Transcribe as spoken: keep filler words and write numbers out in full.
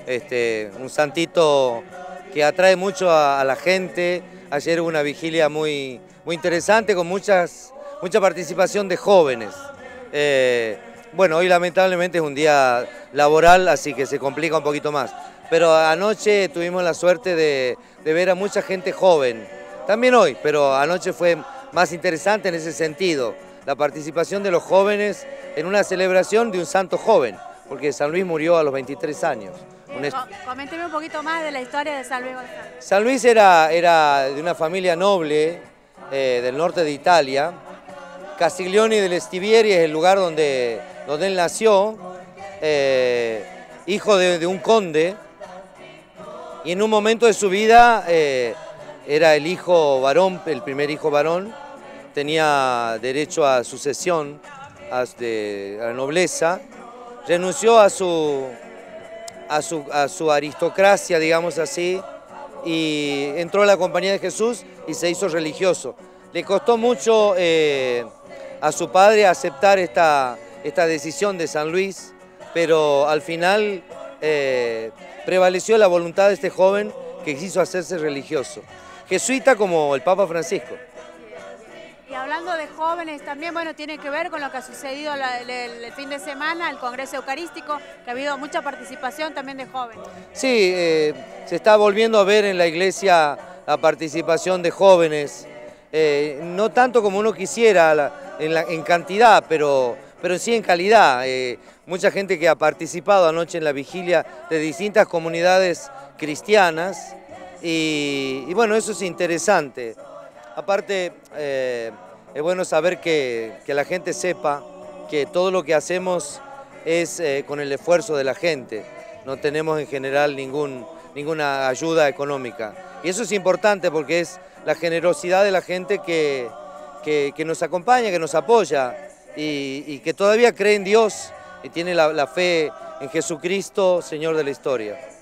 este, un santito que atrae mucho a, a la gente. Ayer hubo una vigilia muy, muy interesante con muchas, mucha participación de jóvenes. Eh, bueno, hoy lamentablemente es un día laboral, así que se complica un poquito más. Pero anoche tuvimos la suerte de, de ver a mucha gente joven. También hoy, pero anoche fue más interesante en ese sentido. La participación de los jóvenes en una celebración de un santo joven, porque San Luis murió a los veintitrés años. Eh, coménteme un poquito más de la historia de San Luis Gonzaga. San Luis era, era de una familia noble eh, del norte de Italia. Castiglioni del Stivieri es el lugar donde, donde él nació, eh, hijo de, de un conde, y en un momento de su vida eh, era el hijo varón, el primer hijo varón, tenía derecho a sucesión, a, de, a la nobleza, renunció a su, a, su, a su aristocracia, digamos así, y entró a la Compañía de Jesús y se hizo religioso. Le costó mucho eh, a su padre aceptar esta, esta decisión de San Luis, pero al final eh, prevaleció la voluntad de este joven que quiso hacerse religioso. Jesuita como el Papa Francisco. Y hablando de jóvenes, también bueno, tiene que ver con lo que ha sucedido la, el, el fin de semana, el Congreso Eucarístico, que ha habido mucha participación también de jóvenes. Sí, eh, se está volviendo a ver en la iglesia la participación de jóvenes, eh, no tanto como uno quisiera la, en, la, en cantidad, pero, pero sí en calidad. Eh, mucha gente que ha participado anoche en la vigilia de distintas comunidades cristianas y, y bueno, eso es interesante. Aparte, eh, es bueno saber que, que la gente sepa que todo lo que hacemos es eh, con el esfuerzo de la gente. No tenemos en general ningún, ninguna ayuda económica. Y eso es importante porque es la generosidad de la gente que, que, que nos acompaña, que nos apoya y, y que todavía cree en Dios y tiene la, la fe en Jesucristo, Señor de la historia.